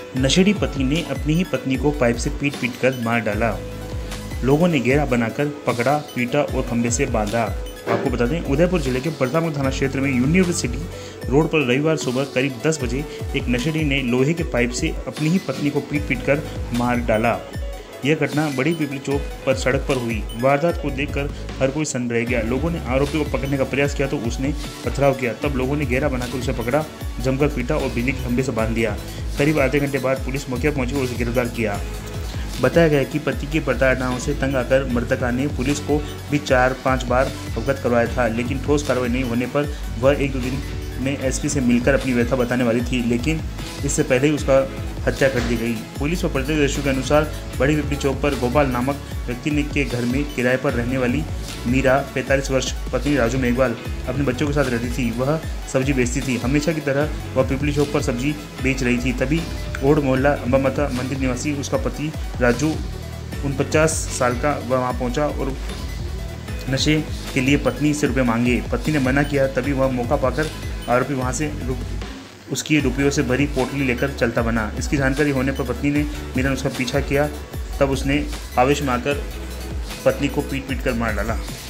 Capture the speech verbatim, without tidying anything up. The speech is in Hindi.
नशेड़ी पति ने अपनी ही पत्नी को पाइप से पीट पीट कर मार डाला। लोगों ने घेरा बनाकर पकड़ा, पीटा और खंभे से बांधा। आपको बता दें, उदयपुर जिले के बड़तामुख थाना क्षेत्र में यूनिवर्सिटी रोड पर रविवार सुबह करीब दस बजे एक नशेड़ी ने लोहे के पाइप से अपनी ही पत्नी को पीट पीट कर मार डाला। यह घटना बड़ी पिपली चौक पर सड़क पर हुई। वारदात को देखकर हर कोई सन्न रह गया। लोगों ने आरोपी को पकड़ने का प्रयास किया तो उसने पथराव किया। तब लोगों ने घेरा बनाकर उसे पकड़ा, जमकर पीटा और बिजली के खंभे से बांध दिया। करीब आधे घंटे बाद पुलिस मौके पर पहुंची और उसे गिरफ्तार किया। बताया गया कि पति की प्रताड़नाओं से तंग आकर मृतका ने पुलिस को भी चार पाँच बार अवगत करवाया था, लेकिन ठोस कार्रवाई नहीं होने पर वह एक दो दिन में एसपी से मिलकर अपनी व्यथा बताने वाली थी, लेकिन इससे पहले ही उसका हत्या कर दी गई। पुलिस व प्रत्यक्षदर्शियों के अनुसार बड़ी पिपली चौक पर गोपाल नामक व्यक्ति ने के घर में किराए पर रहने वाली मीरा पैंतालीस वर्ष पत्नी राजू मेघवाल अपने बच्चों के साथ रहती थी। वह सब्जी बेचती थी। हमेशा की तरह वह पिपली चौक पर सब्जी बेच रही थी। तभी ओढ़ मोहल्ला अम्बा माता मंदिर निवासी उसका पति राजू उनपचास साल का वह वहाँ पहुँचा और नशे के लिए पत्नी से रुपये मांगे। पत्नी ने मना किया। तभी वह मौका पाकर आरोपी वहाँ से उसकी रुपयों से भरी पोटली लेकर चलता बना। इसकी जानकारी होने पर पत्नी ने मीरा ने उसका पीछा किया। तब उसने आवेश में आकर पत्नी को पीट पीट कर मार डाला।